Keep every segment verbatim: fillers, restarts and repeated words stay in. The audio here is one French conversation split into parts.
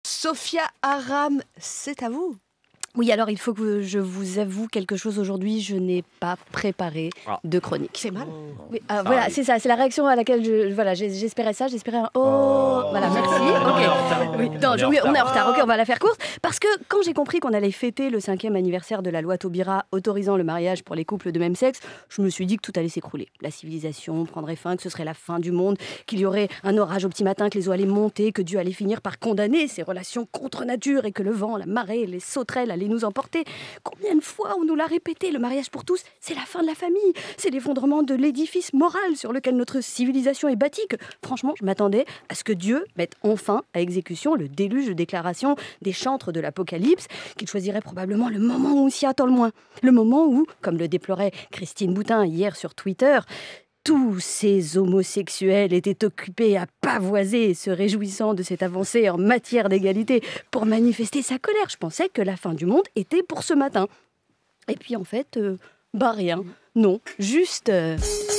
Sophia Aram, c'est à vous. Oui, alors il faut que je vous avoue quelque chose aujourd'hui, je n'ai pas préparé Ah. de chronique. C'est mal. Oui, ah, voilà, c'est ça, c'est la réaction à laquelle je, voilà, j'ai- j'espérais ça, j'espérais un oh, Oh. voilà, merci. On est en Ok. retard. Oui, non, On est je- en oui, on est en retard. retard. Ok, on va la faire courte. Parce que quand j'ai compris qu'on allait fêter le cinquième anniversaire de la loi Taubira autorisant le mariage pour les couples de même sexe, je me suis dit que tout allait s'écrouler. La civilisation prendrait fin, que ce serait la fin du monde, qu'il y aurait un orage au petit matin, que les eaux allaient monter, que Dieu allait finir par condamner ces relations contre nature et que le vent, la marée, les sauterelles allaient nous emporter. Combien de fois on nous l'a répété, le mariage pour tous, c'est la fin de la famille, c'est l'effondrement de l'édifice moral sur lequel notre civilisation est bâtie. Que, franchement, je m'attendais à ce que Dieu mette enfin à exécution le déluge de déclarations des chantres de l'Apocalypse, qu'il choisirait probablement le moment où on s'y attend le moins. Le moment où, comme le déplorait Christine Boutin hier sur Twitter, tous ces homosexuels étaient occupés à pavoiser, se réjouissant de cette avancée en matière d'égalité pour manifester sa colère. Je pensais que la fin du monde était pour ce matin. Et puis en fait, euh, bah rien. Non, juste... euh,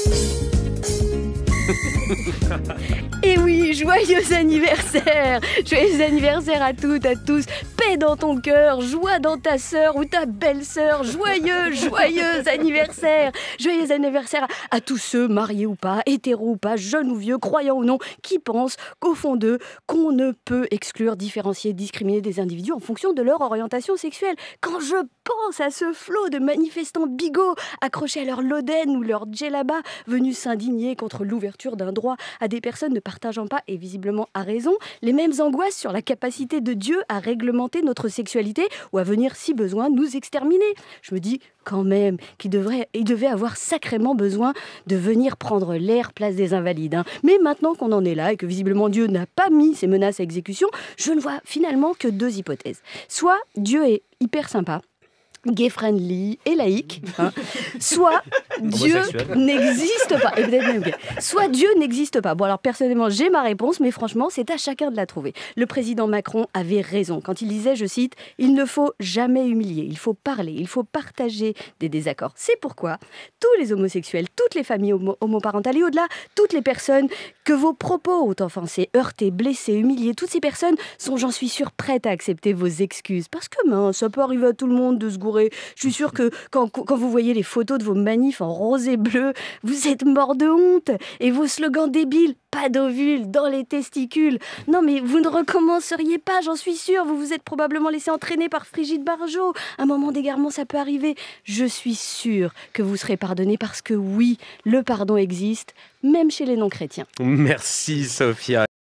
Et oui, joyeux anniversaire! Joyeux anniversaire à toutes, à tous! Paix dans ton cœur, joie dans ta sœur ou ta belle-sœur, joyeux, joyeux anniversaire! Joyeux anniversaire à tous ceux, mariés ou pas, hétéros ou pas, jeunes ou vieux, croyants ou non, qui pensent qu'au fond d'eux, qu'on ne peut exclure, différencier, discriminer des individus en fonction de leur orientation sexuelle. Quand je pense à ce flot de manifestants bigots accrochés à leur loden ou leur djellaba venus s'indigner contre l'ouverture d'un droit à des personnes ne partageant pas, et visiblement à raison, les mêmes angoisses sur la capacité de Dieu à réglementer notre sexualité ou à venir, si besoin, nous exterminer. Je me dis quand même qu'il devrait, il devait avoir sacrément besoin de venir prendre l'air place des invalides. Hein. Mais maintenant qu'on en est là et que visiblement Dieu n'a pas mis ses menaces à exécution, je ne vois finalement que deux hypothèses. Soit Dieu est hyper sympa, gay-friendly et laïque, hein. Soit Dieu Homosexuel. n'existe pas. Et peut-être même gay. Soit Dieu n'existe pas. Bon alors personnellement j'ai ma réponse, mais franchement c'est à chacun de la trouver. Le président Macron avait raison quand il disait, je cite, « Il ne faut jamais humilier, il faut parler, il faut partager des désaccords ». C'est pourquoi tous les homosexuels, toutes les familles homo- homoparentales et au-delà, toutes les personnes que vos propos ont offensées, heurtées, blessées, humiliées, toutes ces personnes sont, j'en suis sûre, prêtes à accepter vos excuses. Parce que mince, ça peut arriver à tout le monde de se gourer. Je suis sûre que quand, quand vous voyez les photos de vos manifs en rose et bleu, vous êtes mort de honte. Et vos slogans débiles, pas d'ovules dans les testicules. Non mais vous ne recommenceriez pas, j'en suis sûre. Vous vous êtes probablement laissé entraîner par Brigitte Bardot. Un moment d'égarement, ça peut arriver. Je suis sûre que vous serez pardonné parce que oui, le pardon existe, même chez les non-chrétiens. Merci Sophia.